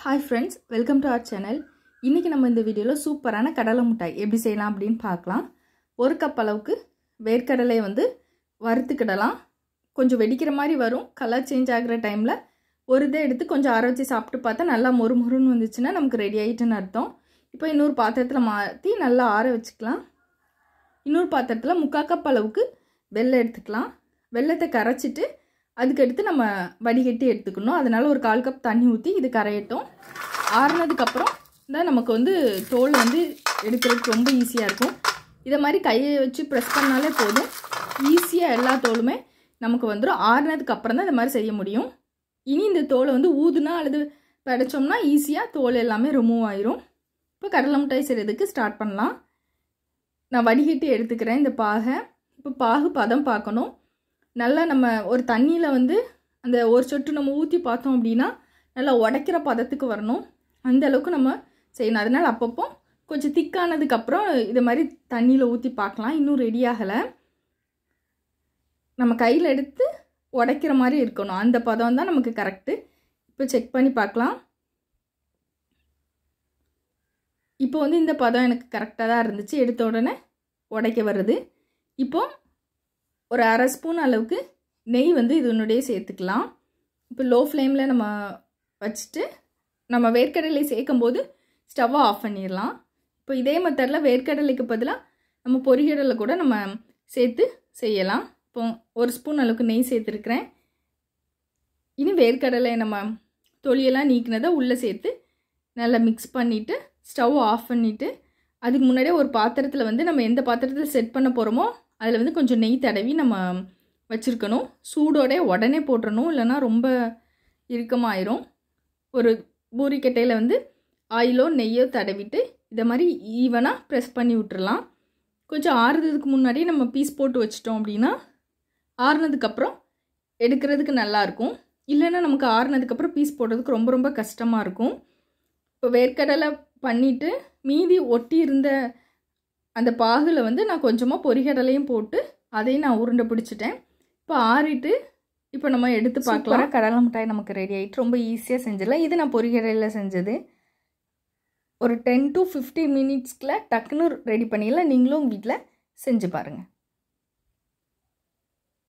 Hi friends, welcome to our channel. இன்னைக்கு நம்ம இந்த வீடியோல சூப்பரான கடலை மிட்டாய் எப்படி செய்யலாம் அப்படினு பார்க்கலாம். ஒரு கப் அளவுக்கு வேர்க்கடலை வறுத்துக்கிடலாம். கொஞ்சம் வெடிக்கிற மாதிரி வரும். கலர் சேஞ்ச் ஆகுற டைம்ல ஒரு இதை எடுத்து கொஞ்சம் ஆற வச்சு சாப்பிட்டு பார்த்தா நல்லா மொறுமொறுன்னு வந்துச்சுன்னா நமக்கு ரெடி ஆயிட்டுன்னு அர்த்தம். இப்போ இன்னொரு பாத்திரத்துல மாத்தி நல்லா ஆற வச்சுக்கலாம். இன்னொரு பாத்திரத்துல 1/4 கப் அளவுக்கு வெல்லம் எடுத்துக்கலாம். வெல்லத்தை கரைச்சிட்டு அதுக்கு அடுத்து நம்ம வடிகட்டி எடுத்துக்கணும். அதனால ஒரு 1/4 கப் தண்ணி ஊற்றி இது கரையட்டும். ஆறுனதுக்கு அப்புறம் தான் நமக்கு தோல் எடுக்கிறதுக்கு ரொம்ப ஈஸியாக இருக்கும். இதை மாதிரி கையை வச்சு ப்ரெஸ் பண்ணாலே போதும், ஈஸியாக எல்லா தோலுமே நமக்கு வந்துடும். ஆறுனதுக்கு அப்புறம் தான் இந்த மாதிரி செய்ய முடியும். இனி இந்த தோலை ஊதுனா அல்லது படைச்சோம்னா ஈஸியாக தோல் எல்லாமே ரிமூவ் ஆயிரும். இப்போ கடலை மிட்டாய் செய்கிறதுக்கு ஸ்டார்ட் பண்ணலாம். நான் வடிகட்டி எடுத்துக்கிறேன் இந்த பாகை. இப்போ பாகு பதம் பார்க்கணும். நல்லா நம்ம ஒரு தண்ணியில் அந்த ஒரு சொட்டு நம்ம ஊற்றி பார்த்தோம் அப்படின்னா நல்லா உடைக்கிற பதத்துக்கு வரணும். அந்த அளவுக்கு நம்ம செய்யணும். அதனால் அப்பப்போ கொஞ்சம் திக்கானதுக்கப்புறம் இதை மாதிரி தண்ணியில் ஊற்றி பார்க்கலாம். இன்னும் ரெடி ஆகலை. நம்ம கையில் எடுத்து உடைக்கிற மாதிரி இருக்கணும். அந்த பதம் தான் நமக்கு கரெக்டு. இப்போ செக் பண்ணி பார்க்கலாம். இப்போ இந்த பதம் எனக்கு கரெக்டாக தான் இருந்துச்சு. எடுத்த உடனே உடைக்க வருது. இப்போது ஒரு 1/2 ஸ்பூன் அளவுக்கு நெய் இதனுடைய சேர்த்துக்கலாம். இப்போ லோ ஃப்ளேமில் நம்ம வச்சுட்டு நம்ம வேர்க்கடலை சேர்க்கும் போது ஸ்டவ்வை ஆஃப் பண்ணிடலாம். இப்போ இதே மெத்தடில் வேர்க்கடலைக்கு பதிலாக நம்ம பொரிகடலை கூட நம்ம சேர்த்து செய்யலாம். இப்போ 1 ஸ்பூன் அளவுக்கு நெய் சேர்த்துருக்குறேன். இனி வேர்க்கடலை நம்ம தொலியெல்லாம் நீக்கினதை உள்ளே சேர்த்து நல்லா மிக்ஸ் பண்ணிவிட்டு ஸ்டவ் ஆஃப் பண்ணிவிட்டு அதுக்கு முன்னாடியே ஒரு பாத்திரத்தில் நம்ம எந்த பாத்திரத்தில் செட் பண்ண போகிறோமோ அதில் கொஞ்சம் நெய் தடவி நம்ம வச்சுருக்கணும். சூடோட உடனே போட்டுறணும், இல்லைனா ரொம்ப இறுக்கமாயிரும். ஒரு பூரிக்கட்டையில் ஆயிலோ நெய்யோ தடவிட்டு இதை மாதிரி ஈவனாக ப்ரெஸ் பண்ணி விட்டுறலாம். கொஞ்சம் ஆறுறதுக்கு முன்னாடியே நம்ம பீஸ் போட்டு வச்சிட்டோம் அப்படின்னா ஆறுனதுக்கப்புறம் எடுக்கிறதுக்கு நல்லாயிருக்கும். இல்லைன்னா நமக்கு ஆறுனதுக்கப்புறம் பீஸ் போடுறதுக்கு ரொம்ப ரொம்ப கஷ்டமாக இருக்கும். இப்போ வேர்க்கடலை பண்ணிவிட்டு மீதி ஒட்டி இருந்த அந்த பாகில் நான் கொஞ்சமாக பொரிகடலையும் போட்டு அதையும் நான் உருண்டை பிடிச்சிட்டேன். இப்போ ஆறிட்டு இப்போ நம்ம எடுத்து பார்க்கலாம். கடலை மிட்டாய் நமக்கு ரெடி ஆகிட்டு ரொம்ப ஈஸியாக செஞ்சிடலாம். இது நான் பொரிகடலையில் செஞ்சது. ஒரு 10 to 15 மினிட்ஸ்க்குள்ள டக்குன்னு ரெடி பண்ணிடலாம். நீங்களும் வீட்டில் செஞ்சு பாருங்கள்.